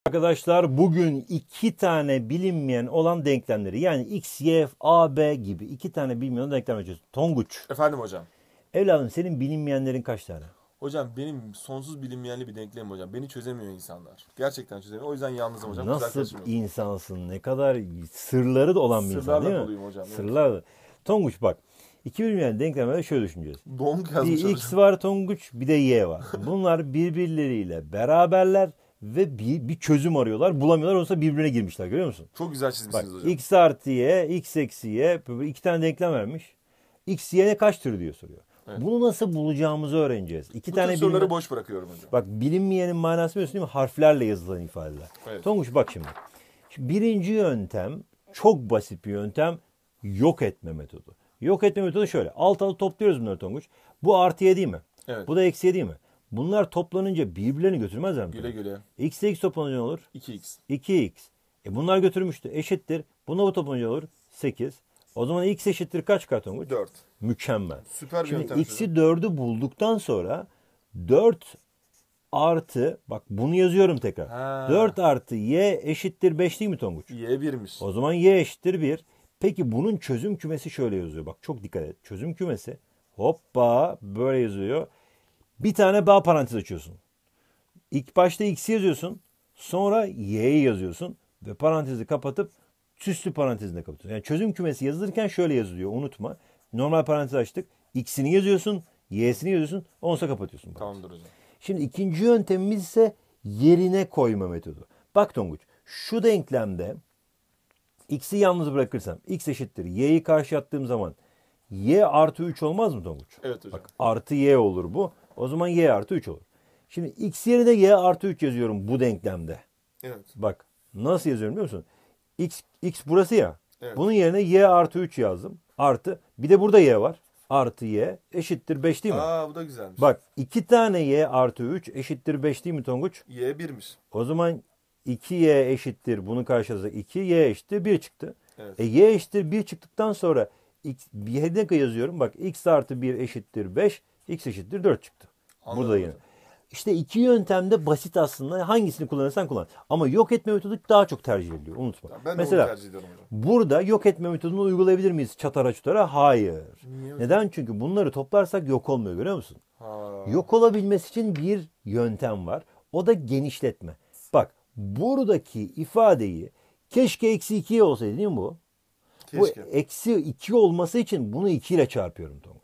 Arkadaşlar bugün iki tane bilinmeyen olan denklemleri yani x, y, a, b gibi iki tane bilinmeyen olan denklem açıyoruz. Tonguç, Efendim hocam. evladım senin bilinmeyenlerin kaç tane? Hocam benim sonsuz bilinmeyenli bir denklemim hocam. Beni çözemiyor insanlar. Gerçekten çözemiyor. O yüzden yalnızım hocam. Kız Nasıl arkadaşım yok. insansın, ne kadar sırları da olan bir insan Sırlarla değil mi? doluyum hocam. Evet. Sırlarla. Tonguç bak, iki bilinmeyen denklemlerde şöyle düşüneceğiz. Donk Bir yazmış x hocam. var Tonguç, bir de y var. Bunlar birbirleriyle beraberler ve bir çözüm arıyorlar. Bulamıyorlar, olsa birbirine girmişler, görüyor musun? Çok güzel Bak, çizmişsiniz hocam. x artı y, x eksi y, böyle iki tane denklem vermiş. X y'ne kaçtır diyor soruyor. Evet. Bunu nasıl bulacağımızı öğreneceğiz. İki Bu tane tür soruları bilinmeyen, boş bırakıyorum hocam. bak bilinmeyenin manası biliyorsun değil mi? Harflerle yazılan ifadeler. Evet. Tonguç bak şimdi. Birinci yöntem çok basit bir yöntem. Yok etme metodu. Yok etme metodu şöyle. Alt alta topluyoruz bunları Tonguç. Bu artı y değil mi? Evet. Bu da eksi y değil mi? Bunlar toplanınca birbirlerini götürmezler mi? Güle güle. X ile x toplanınca ne olur? 2x. 2x. Bunlar götürmüştü. Eşittir. Buna bu toplanınca olur. 8. O zaman x eşittir kaç çıkar Tonguç? 4. Mükemmel. Süper bir Şimdi yöntem x'i hocam. 4'ü bulduktan sonra 4 artı, bak bunu yazıyorum tekrar. Ha. 4 artı y eşittir 5 değil mi Tonguç? Y 1'miş. O zaman y eşittir 1. Peki bunun çözüm kümesi şöyle yazıyor. Bak çok dikkat et. Çözüm kümesi hoppa böyle yazıyor. Bir tane daha parantez açıyorsun. İlk başta x'i yazıyorsun. Sonra y'yi yazıyorsun. Ve parantezi kapatıp süslü parantezinde kapatıyorsun. Yani çözüm kümesi yazılırken şöyle yazılıyor. Unutma. Normal parantez açtık. X'ini yazıyorsun. Y'sini yazıyorsun. Ondan sonra kapatıyorsun. Tamamdır hocam. Şimdi ikinci yöntemimiz ise yerine koyma metodu. Bak Tonguç, şu denklemde x'i yalnız bırakırsam x eşittir y'yi karşı attığım zaman y artı 3 olmaz mı Tonguç? Evet hocam. Bak artı y olur bu. O zaman y artı 3 olur. Şimdi x yerine y artı 3 yazıyorum bu denklemde. Evet. Bak nasıl yazıyorum biliyor musun? X burası ya. Evet. Bunun yerine y artı 3 yazdım. Artı bir de burada y var. Artı y eşittir 5 değil mi? Aa, bu da güzelmiş. Bak 2 tane y artı 3 eşittir 5 değil mi Tonguç? Y 1'miş. O zaman 2y eşittir, bunu karşılasak 2, y eşittir 1 çıktı. Evet. Y eşittir 1 çıktıktan sonra yerine yazıyorum. Bak x artı 1 eşittir 5, x eşittir 4 çıktı. Anladım Burada yine. hocam. İşte iki yöntemde basit aslında. Hangisini kullanırsan kullan. Ama yok etme metodu daha çok tercih ediliyor. Unutma. Ben de onu Mesela tercih ediyorum hocam. burada yok etme metodunu uygulayabilir miyiz çatara çutara? Hayır. Niye hocam? Neden? Çünkü bunları toplarsak yok olmuyor, görüyor musun? Ha. Yok olabilmesi için bir yöntem var. O da genişletme. Bak buradaki ifadeyi keşke eksi 2'ye olsaydı değil mi bu? Bu Keşke. eksi 2 olması için bunu 2 ile çarpıyorum Tonguç.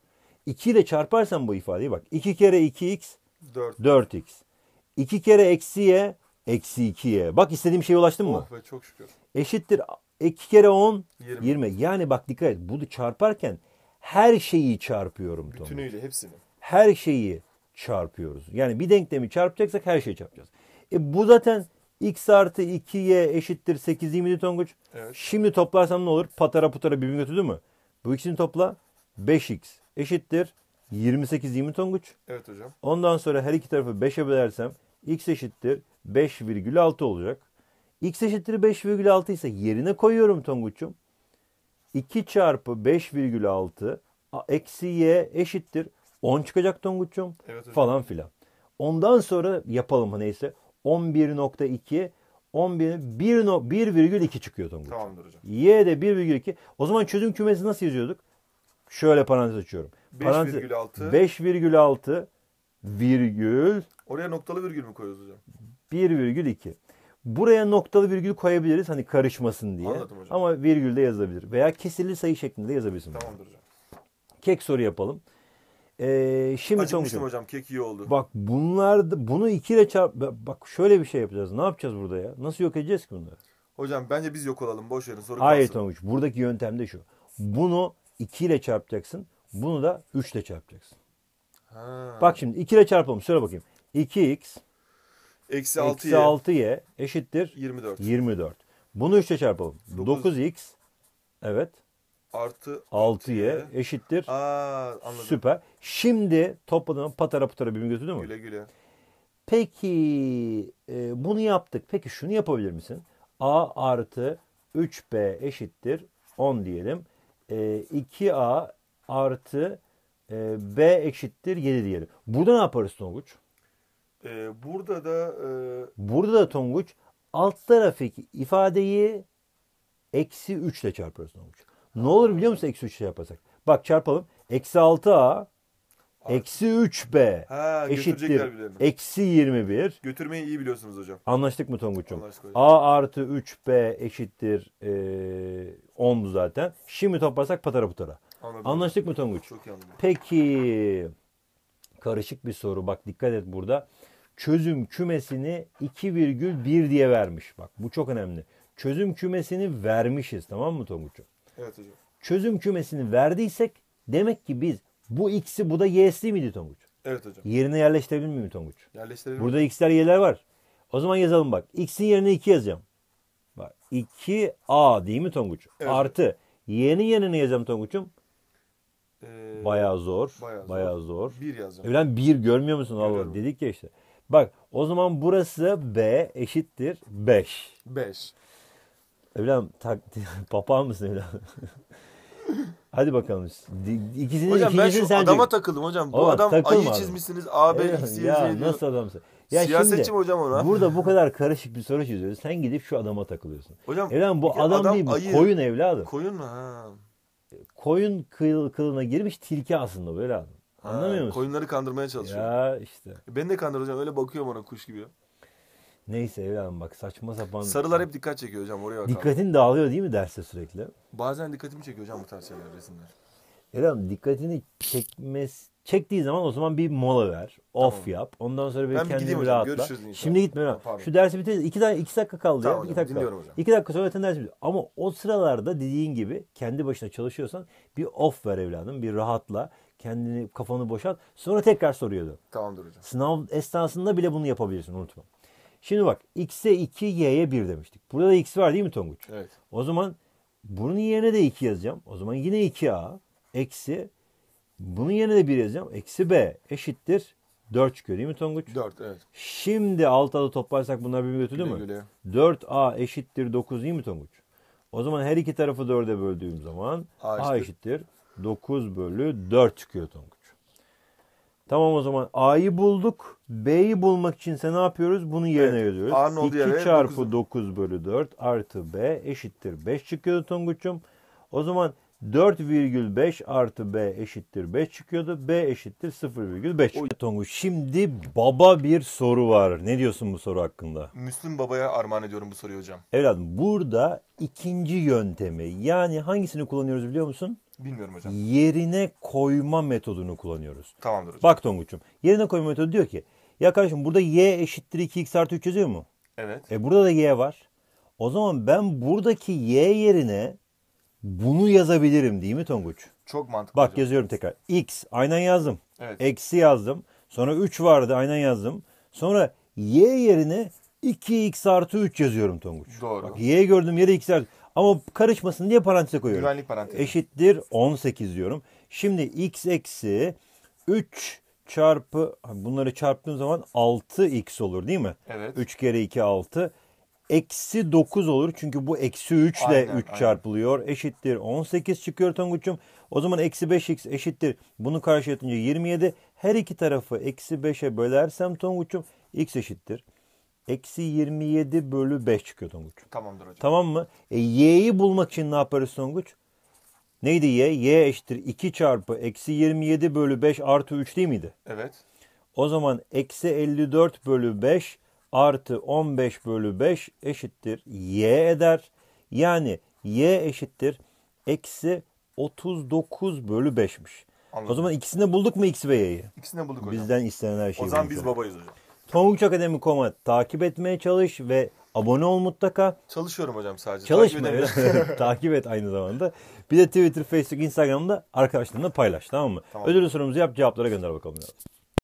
2 ile çarparsam bu ifadeyi bak. 2 kere 2x 4. 4x. 2 kere eksi y eksi 2y. Bak istediğim şeye ulaştım mı? Oh be, çok şükür. Eşittir 2 kere 10 20. 20. Yani bak dikkat et. Bunu çarparken her şeyi çarpıyorum Tonguç. Bütünüyle hepsini. Her şeyi çarpıyoruz. Yani bir denklemi çarpacaksak her şeyi çarpacağız. Bu zaten x artı 2y eşittir 8 değil miydi Tonguç? Evet. Şimdi toplarsam ne olur? Patara putara birbirini götürdü mü? Bu ikisini topla. 5x eşittir 28 değil mi Tonguç? Evet hocam. Ondan sonra her iki tarafı 5'e bölersem x eşittir 5,6 olacak. X eşittir 5,6 ise yerine koyuyorum Tonguç'um. 2 çarpı 5,6 eksi y eşittir 10 çıkacak Tonguç'um. Evet hocam. Falan filan. Ondan sonra yapalım neyse. 11,2 1,2 çıkıyor Tonguç. Tamamdır hocam. Y de 1,2. O zaman çözüm kümesi nasıl yazıyorduk? Şöyle parantez açıyorum. 5,6. 5,6 virgül Oraya noktalı virgül mü koyuyoruz hocam? 1,2. Buraya noktalı virgül koyabiliriz hani karışmasın diye. Anladım hocam. Ama virgül de yazabilir. Veya kesirli sayı şeklinde yazabilirsin. Tamamdır hocam. Kek soru yapalım. Şimdi Acıkmıştım Tonguç'um. hocam. Kek iyi oldu. Bak bunu 2 ile çarp. Bak şöyle bir şey yapacağız. Ne yapacağız burada ya? Nasıl yok edeceğiz ki bunları? Hocam bence biz yok olalım. Boş verin. Soru Hayır kalsın. Tonguç. Buradaki yöntem de şu. Bunu 2 ile çarpacaksın. Bunu da 3 ile çarpacaksın. Ha. Bak şimdi 2 ile çarpalım. Söyle bakayım. 2x Eksi eksi 6y 6y eşittir 24. 24. Bunu 3 ile çarpalım. 9. 9x evet Artı 6y eşittir. Anladım. Süper. Şimdi topladım patara putara birbirini götürdü mü? Güle güle. Peki bunu yaptık. Peki şunu yapabilir misin? A artı 3b eşittir 10 diyelim. 2a artı b eşittir 7 diyelim. Burada ne yaparız Tonguç? Burada da Burada da Tonguç alt taraftaki ifadeyi eksi 3 ile çarpıyoruz Tonguç. Ne olur biliyor musun eksi 3 ile yaparsak? Bak çarpalım. Eksi 6a eksi 3b götürecekler eşittir birilerini. eksi 21. Götürmeyi iyi biliyorsunuz hocam. Anlaştık mı Tonguç'um? Anlaştık hocam. A artı 3b eşittir 10 zaten. Şimdi toplarsak patara putara. Anladım. Anlaştık mı Tonguç? Çok iyi anladım. Peki karışık bir soru. Bak dikkat et burada. Çözüm kümesini 2,1 diye vermiş. Bak bu çok önemli. Çözüm kümesini vermişiz, tamam mı Tonguç'um? Evet hocam. Çözüm kümesini verdiysek demek ki biz bu x'i bu da y'si miydi Tonguç? Evet hocam. Yerine yerleştirebilir miyim Tonguç? Yerleştirelim. Burada x'ler y'ler var. O zaman yazalım bak. X'in yerine 2 yazacağım. Bak 2a değil mi Tonguç? Evet. Artı y'nin yerine yazacağım Tonguç'um. Bayağı zor. Bayağı zor. 1 yazacağım. Öyle 1 görmüyor musun? Allah Görüyorum. dedik ya işte. Bak o zaman burası b eşittir 5. 5. Evladım papağan mısın evladım? Hadi bakalım. İkisini Hocam ben şu sen adama takıldım hocam. Bu Oğlum, adam takılma ayı adama. çizmişsiniz. A, B, X, Y, Ya Z diyor. nasıl adamsın? Ya Siyasetçi şimdi mi hocam ona? burada bu kadar karışık bir soru çiziyoruz. Sen gidip şu adama takılıyorsun. Hocam Evladım bu peki adam değil bu. ayı. Koyun evladım. Koyun mu? Ha. Koyun kılına girmiş tilki aslında böyle adam. Anlamıyor musun? Koyunları kandırmaya çalışıyor. Ya işte. Ben de kandır hocam. Öyle bakıyorum ona kuş gibi. Neyse evladım bak saçma sapan. Sarılar hep dikkat çekiyor hocam. Oraya bakalım. Dikkatin dağılıyor değil mi derste sürekli? Bazen dikkatimi çekiyor hocam bu tarz şeyler, resimler. Evladım dikkatini çektiği zaman o zaman bir mola ver. Off Tamam. yap. Ondan sonra bir Ben bir kendini gideyim bir hocam, rahatla. görüşürüz inşallah. Şimdi gitme. Tamam, pardon. Şu dersi bitir. 2 dakika kaldı Tamam ya. hocam, 2 dakika dinliyorum kaldı. hocam. 2 dakika sonra zaten ders bitiyor. Ama o sıralarda dediğin gibi kendi başına çalışıyorsan bir off ver evladım. Bir rahatla. Kendini kafanı boşalt. Sonra tekrar soruyordu. Tamamdır hocam. Sınav esnasında bile bunu yapabilirsin, unutma. Şimdi bak x'e 2 y'ye 1 demiştik. Burada da x var değil mi Tonguç? Evet. O zaman bunun yerine de 2 yazacağım. O zaman yine 2a eksi bunun yerine de 1 yazacağım. Eksi b eşittir 4 çıkıyor değil mi Tonguç? 4 evet. Şimdi alt adı toplarsak bunlar birbirini götürdü mü? Güle 4a eşittir 9 değil mi Tonguç? O zaman her iki tarafı 4'e böldüğüm zaman A a eşittir 9 bölü 4 çıkıyor Tonguç. Tamam o zaman a'yı bulduk. B'yi bulmak için ne yapıyoruz? Bunu yerine Evet, yazıyoruz. A'nın olduğu 2 yere çarpı 9'u. 9 bölü 4 artı B eşittir 5 çıkıyordu Tonguç'um. O zaman 4,5 artı B eşittir 5 çıkıyordu. B eşittir 0,5 çıkıyordu Tonguç. Şimdi baba bir soru var. Ne diyorsun bu soru hakkında? Müslüm Baba'ya armağan ediyorum bu soruyu hocam. Evladım burada ikinci yöntemi yani hangisini kullanıyoruz biliyor musun? Bilmiyorum hocam. Yerine koyma metodunu kullanıyoruz. Tamamdır hocam. Bak Tonguç'um yerine koyma metodu diyor ki ya kardeşim burada y eşittir 2x artı 3 yazıyor mu? Evet. Burada da y var. O zaman ben buradaki y yerine bunu yazabilirim değil mi Tonguç? Çok mantıklı Bak hocam. yazıyorum tekrar. X aynen yazdım. Evet. Eksi yazdım. Sonra 3 vardı aynen yazdım. Sonra y yerine 2x artı 3 yazıyorum Tonguç. Doğru. Bak y gördüğüm yere x artı. Ama karışmasın diye paranteze koyuyorum. Güvenlik parantezi. Eşittir 18 diyorum. Şimdi x eksi 3 çarpı bunları çarptığım zaman 6x olur değil mi? Evet. 3 kere 2 6. Eksi 9 olur. Çünkü bu eksi 3 ile Aynen, 3 aynen. çarpılıyor. Eşittir 18 çıkıyor Tonguç'um. O zaman eksi 5x eşittir. Bunu karşıya atınca 27. Her iki tarafı eksi 5'e bölersem Tonguç'um x eşittir. Eksi 27 bölü 5 çıkıyor Tonguç. Tamamdır hocam. Tamam mı? Y'yi bulmak için ne yaparız Tonguç? Neydi y? Y eşittir 2 çarpı eksi 27 bölü 5 artı 3 değil miydi? Evet. O zaman eksi 54 bölü 5 artı 15 bölü 5 eşittir y eder. Yani y eşittir eksi 39 bölü 5'miş. Anladım. O zaman ikisini de bulduk mu x ve y'yi? İkisini de bulduk hocam. Bizden istenen her şeyi O zaman bulduk. biz babayız hocam. Tonguçakademi.com'a takip etmeye çalış ve abone ol mutlaka. Çalışıyorum hocam sadece. Çalışma. Takip edemiyorum. Takip et aynı zamanda. Bir de Twitter, Facebook, Instagram'da arkadaşlarınla paylaş, tamam mı? Tamam. Ödül sorumuzu yap, cevaplara gönder bakalım.